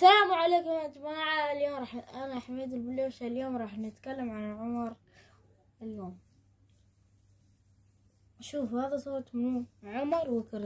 السلام عليكم يا جماعة. اليوم أنا حميد البلوش. اليوم راح نتكلم عن عمر. اليوم شوف هذا صوت منو؟ عمر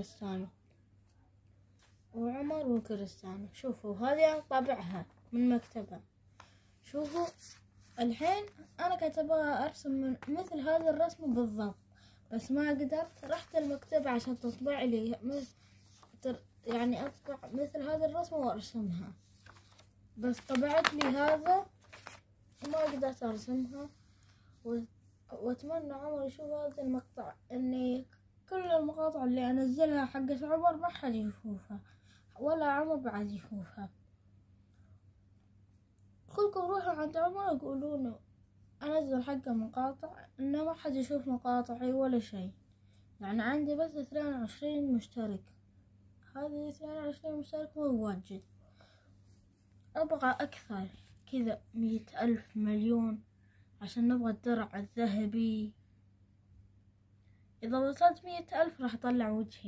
وكريستيانو. شوفوا هذه طابعها من مكتبها. شوفوا الحين أنا كنت أبغى أرسم من مثل هذا الرسم بالضبط، بس ما قدرت. رحت المكتبة عشان تطبع لي يعني أطبع مثل هذا الرسمة وأرسمها، بس طبعت لي هذا وما قدرت أرسمها. وأتمنى عمر يشوف هذا المقطع، إني كل المقاطع اللي أنزلها حقت عمر ما حد يشوفها، ولا عمر بعد يشوفها. كلكم روحوا عند عمر يقولون أنزل حقه مقاطع، إنه ما حد يشوف مقاطعي ولا شيء. يعني عندي بس 22 مشترك. هذه 22 مشترك مو واجد. أبغى أكثر كذا، 100,000 مليون، عشان نبغى الدرع الذهبي. إذا وصلت 100,000 راح أطلع وجهي.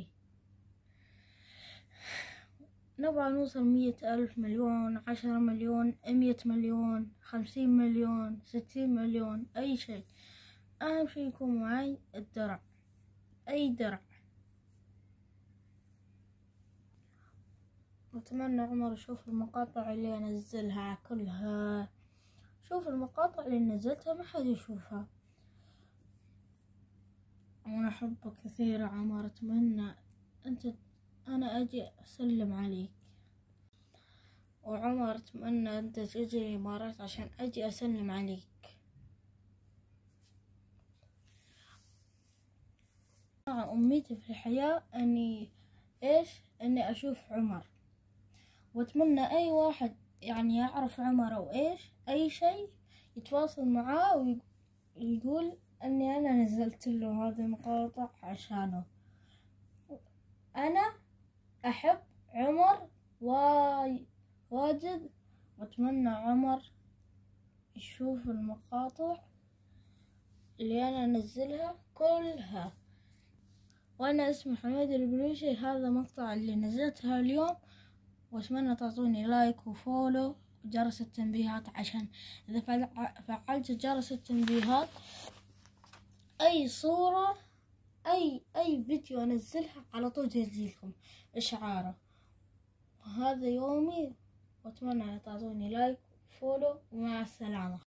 نبغى نوصل 100,000 مليون، 10 مليون، 100 مليون، 50 مليون، 60 مليون، أي شيء. أهم شيء يكون معي الدرع، أي درع. أتمنى عمر يشوف المقاطع اللي أنزلها كلها. شوف المقاطع اللي نزلتها ما حد يشوفها. وانا احبك كثير يا عمر. اتمنى انا اجي اسلم عليك. وعمر اتمنى انت تجي الامارات عشان اجي اسلم عليك. امنيتي في الحياة اني اشوف عمر. واتمنى اي واحد يعني يعرف عمر او اي شيء يتواصل معاه ويقول اني انا نزلت له هذه المقاطع عشانه. انا احب عمر واجد، واتمنى عمر يشوف المقاطع اللي انا انزلها كلها. وانا اسمي حميد البلوشي. هذا مقطع اللي نزلتها اليوم، واتمنى تعطوني لايك وفولو وجرس التنبيهات، عشان اذا فعلت جرس التنبيهات اي صورة اي فيديو انزلها على طول تجيلكم اشعاره. هذا يومي، واتمنى ان تعطوني لايك وفولو، ومع السلامة.